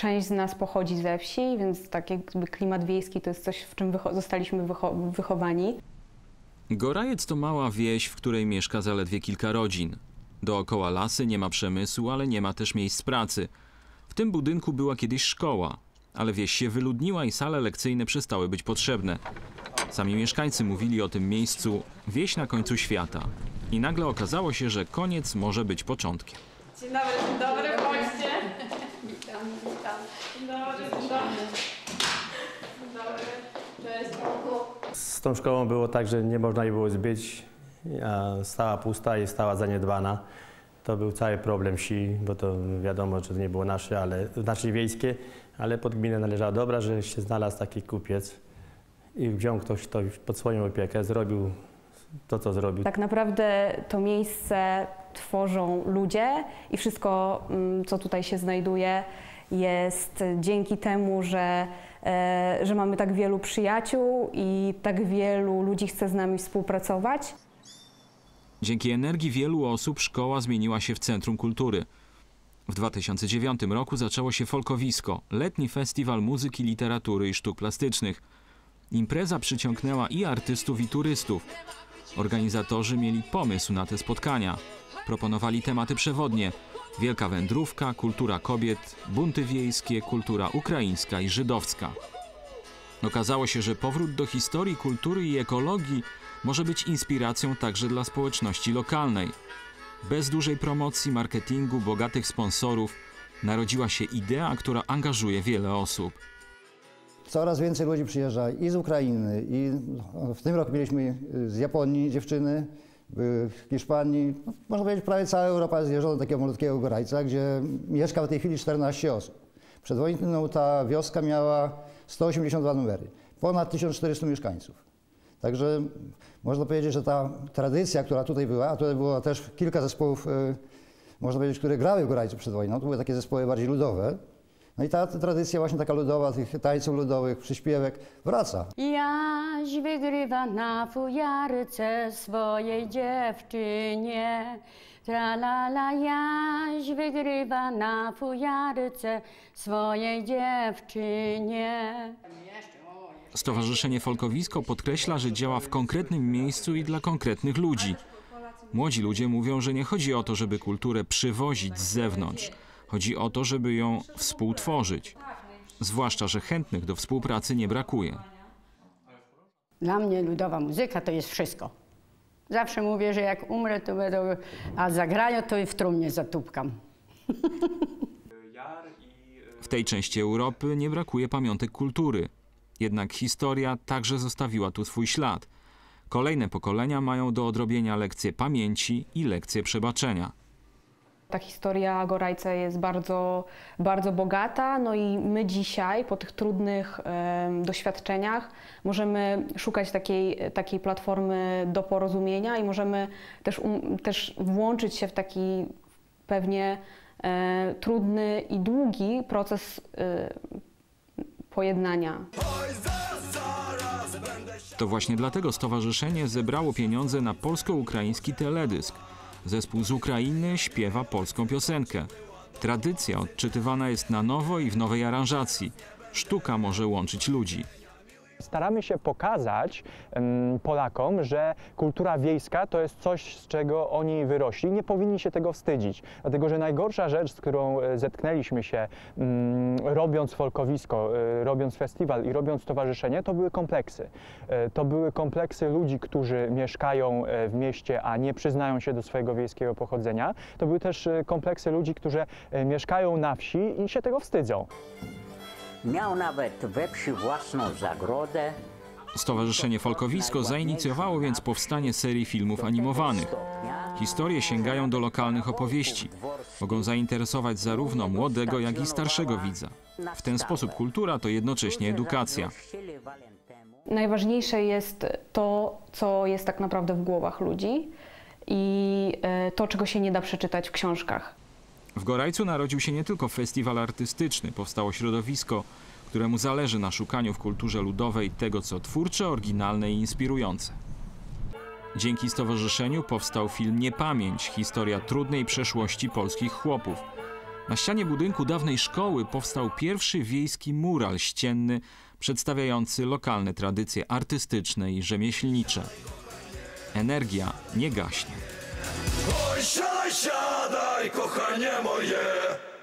część z nas pochodzi ze wsi, więc tak jakby klimat wiejski to jest coś, w czym zostaliśmy wychowani. Gorajec to mała wieś, w której mieszka zaledwie kilka rodzin. Dookoła lasy, nie ma przemysłu, ale nie ma też miejsc pracy. W tym budynku była kiedyś szkoła, ale wieś się wyludniła i sale lekcyjne przestały być potrzebne. Sami mieszkańcy mówili o tym miejscu wieś na końcu świata. I nagle okazało się, że koniec może być początkiem. Dzień dobry, chodźcie. Witam. Dzień dobry. Cześć. Z tą szkołą było tak, że nie można jej było zbyć. Stała pusta i stała zaniedbana. To był cały problem wsi, bo to wiadomo, że to nie było nasze wiejskie, ale pod gminę należała. Dobra, że się znalazł taki kupiec i wziął ktoś to pod swoją opiekę, zrobił to, co zrobił. Tak naprawdę to miejsce tworzą ludzie i wszystko, co tutaj się znajduje, jest dzięki temu, że mamy tak wielu przyjaciół i tak wielu ludzi chce z nami współpracować. Dzięki energii wielu osób szkoła zmieniła się w centrum kultury. W 2009 roku zaczęło się Folkowisko, letni festiwal muzyki, literatury i sztuk plastycznych. Impreza przyciągnęła i artystów, i turystów. Organizatorzy mieli pomysł na te spotkania. Proponowali tematy przewodnie: wielka wędrówka, kultura kobiet, bunty wiejskie, kultura ukraińska i żydowska. Okazało się, że powrót do historii, kultury i ekologii może być inspiracją także dla społeczności lokalnej. Bez dużej promocji, marketingu, bogatych sponsorów narodziła się idea, która angażuje wiele osób. Coraz więcej ludzi przyjeżdża i z Ukrainy, i w tym roku mieliśmy z Japonii dziewczyny, w Hiszpanii. Można powiedzieć, prawie cała Europa zjeżdża do takiego malutkiego Gorajca, gdzie mieszka w tej chwili 14 osób. Przed wojną ta wioska miała 182 numery, ponad 1400 mieszkańców. Także można powiedzieć, że ta tradycja, która tutaj była, a tutaj było też kilka zespołów, można powiedzieć, które grały w Gorajcu przed wojną, to były takie zespoły bardziej ludowe. No i ta tradycja właśnie taka ludowa, tych tańców ludowych, przyśpiewek wraca. Jaś wygrywa na fujarce swojej dziewczynie. Tra-la-la, Jaś wygrywa na fujarce swojej dziewczynie. Stowarzyszenie Folkowisko podkreśla, że działa w konkretnym miejscu i dla konkretnych ludzi. Młodzi ludzie mówią, że nie chodzi o to, żeby kulturę przywozić z zewnątrz. Chodzi o to, żeby ją współtworzyć. Zwłaszcza, że chętnych do współpracy nie brakuje. Dla mnie ludowa muzyka to jest wszystko. Zawsze mówię, że jak umrę, to będą, a zagrają, to i w trumnie zatupkam. W tej części Europy nie brakuje pamiątek kultury. Jednak historia także zostawiła tu swój ślad. Kolejne pokolenia mają do odrobienia lekcje pamięci i lekcje przebaczenia. Ta historia Gorajca jest bardzo, bardzo bogata, no i my dzisiaj po tych trudnych doświadczeniach możemy szukać takiej platformy do porozumienia i możemy też włączyć się w taki pewnie trudny i długi proces pojednania. To właśnie dlatego stowarzyszenie zebrało pieniądze na polsko-ukraiński teledysk. Zespół z Ukrainy śpiewa polską piosenkę. Tradycja odczytywana jest na nowo i w nowej aranżacji. Sztuka może łączyć ludzi. Staramy się pokazać Polakom, że kultura wiejska to jest coś, z czego oni wyrośli. Nie powinni się tego wstydzić, dlatego że najgorsza rzecz, z którą zetknęliśmy się robiąc Folkowisko, robiąc festiwal i robiąc stowarzyszenie, to były kompleksy. To były kompleksy ludzi, którzy mieszkają w mieście, a nie przyznają się do swojego wiejskiego pochodzenia. To były też kompleksy ludzi, którzy mieszkają na wsi i się tego wstydzą. Miał nawet we wsi własną zagrodę. Stowarzyszenie Folkowisko zainicjowało więc powstanie serii filmów animowanych. Historie sięgają do lokalnych opowieści. Mogą zainteresować zarówno młodego, jak i starszego widza. W ten sposób kultura to jednocześnie edukacja. Najważniejsze jest to, co jest tak naprawdę w głowach ludzi i to, czego się nie da przeczytać w książkach. W Gorajcu narodził się nie tylko festiwal artystyczny, powstało środowisko, któremu zależy na szukaniu w kulturze ludowej tego, co twórcze, oryginalne i inspirujące. Dzięki stowarzyszeniu powstał film Niepamięć, historia trudnej przeszłości polskich chłopów. Na ścianie budynku dawnej szkoły powstał pierwszy wiejski mural ścienny przedstawiający lokalne tradycje artystyczne i rzemieślnicze. Energia nie gaśnie. Oj, siadaj, siadaj, kochanie moje!